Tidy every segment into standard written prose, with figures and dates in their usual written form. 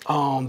en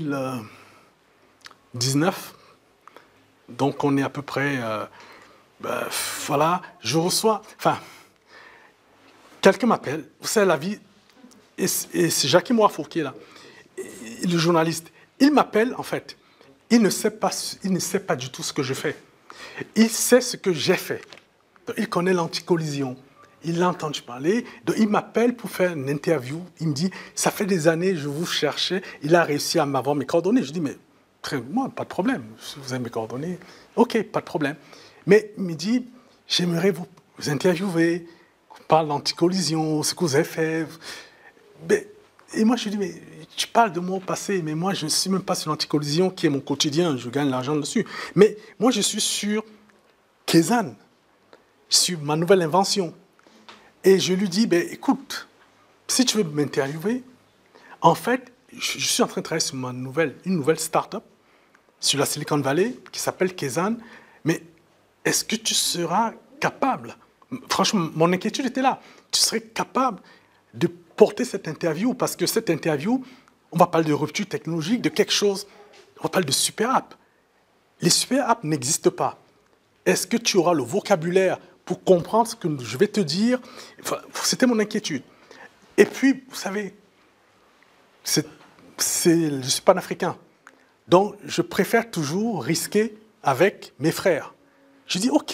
2019, donc on est à peu près, voilà, je reçois, enfin, quelqu'un m'appelle, vous savez, la vie, et c'est Jackie Moafo qui est là, le journaliste, il m'appelle, en fait, il ne sait pas du tout ce que je fais. Il sait ce que j'ai fait. Donc, il connaît l'anticollision. Il l'a entendu parler. Donc, il m'appelle pour faire une interview. Il me dit, ça fait des années, je vous cherchais. Il a réussi à m'avoir mes coordonnées. Je dis, mais moi, pas de problème. Si vous avez mes coordonnées, OK, pas de problème. Mais il me dit, j'aimerais vous interviewer. On parle d'anticollision, ce que vous avez fait. Et moi, je lui dis, mais tu parles de mon passé, mais moi, je ne suis même pas sur l'anticollision, qui est mon quotidien, je gagne l'argent dessus. Mais moi, je suis sur Kezan, sur ma nouvelle invention. Et je lui dis, écoute, si tu veux m'interviewer, en fait, je suis en train de travailler sur une nouvelle start-up, sur la Silicon Valley, qui s'appelle Kezan, mais est-ce que tu seras capable, franchement, mon inquiétude était là, tu serais capable de porter cette interview, parce que cette interview, on va parler de rupture technologique, de quelque chose, on va parler de super app. Les super apps n'existent pas. Est-ce que tu auras le vocabulaire pour comprendre ce que je vais te dire? Enfin, c'était mon inquiétude. Et puis, vous savez, je suis panafricain, donc je préfère toujours risquer avec mes frères. Je dis, OK,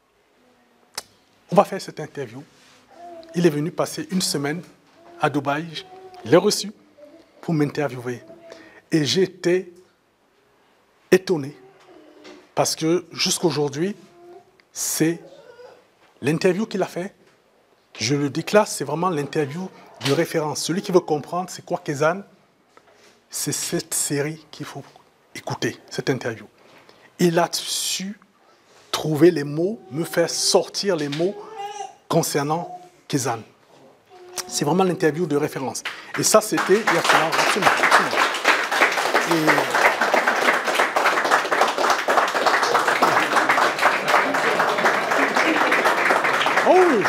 on va faire cette interview. Il est venu passer une semaine à Dubaï, il est reçu pour m'interviewer. Et j'étais étonné, parce que jusqu'aujourd'hui, c'est l'interview qu'il a fait. Je le déclare, c'est vraiment l'interview de référence. Celui qui veut comprendre c'est quoi Kezan, c'est cette série qu'il faut écouter, cette interview. Il a su trouver les mots, me faire sortir les mots concernant Kezan. C'est vraiment l'interview de référence. Et ça, c'était il y a absolument. Oh oui,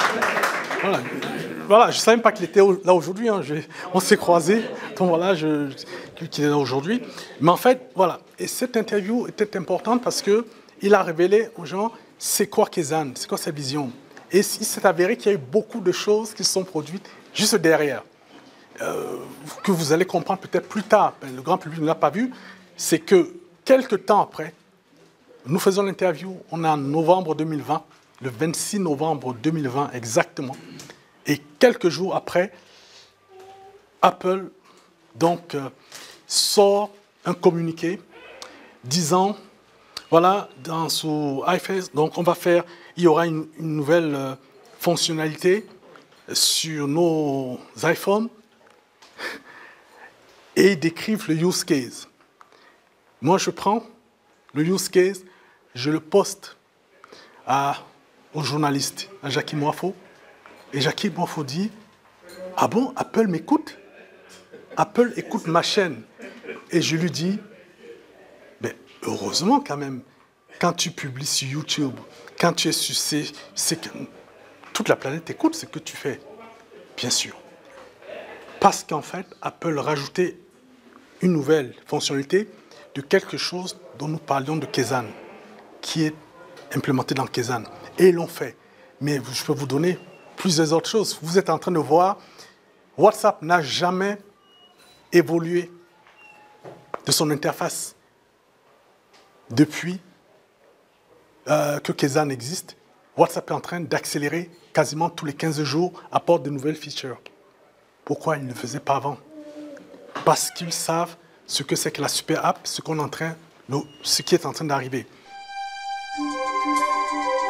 voilà, je ne savais même pas qu'il était là aujourd'hui. Hein. On s'est croisés, donc voilà, qu'il est là aujourd'hui. Mais en fait, voilà. Et cette interview était importante parce qu'il a révélé aux gens c'est quoi Kezan, c'est quoi sa vision. Et il s'est avéré qu'il y a eu beaucoup de choses qui se sont produites juste derrière, que vous allez comprendre peut-être plus tard. Le grand public ne l'a pas vu. C'est que quelques temps après, nous faisons l'interview, on est en novembre 2020, le 26 novembre 2020 exactement. Et quelques jours après, Apple donc, sort un communiqué disant, voilà, dans son iPhone, donc il y aura une nouvelle fonctionnalité sur nos iPhones et ils décrivent le use case. Moi, je prends le use case, je le poste au journaliste, à Jackie Moafo, et Jackie Moafo dit « Ah bon, Apple m'écoute? Apple écoute ma chaîne. » Et je lui dis « Heureusement quand même, quand tu publies sur YouTube, quand tu es sur toute la planète écoute ce que tu fais. » Bien sûr. Parce qu'en fait, Apple rajoutait une nouvelle fonctionnalité de quelque chose dont nous parlions de Kezan, qui est implémenté dans Kezan. Et ils l'ont fait. Mais je peux vous donner plusieurs autres choses. Vous êtes en train de voir, WhatsApp n'a jamais évolué de son interface depuis que Kezan existe. WhatsApp est en train d'accélérer quasiment tous les 15 jours, apporte de nouvelles features. Pourquoi ils ne le faisaient pas avant? Parce qu'ils savent ce que c'est que la super app, ce qui est en train d'arriver.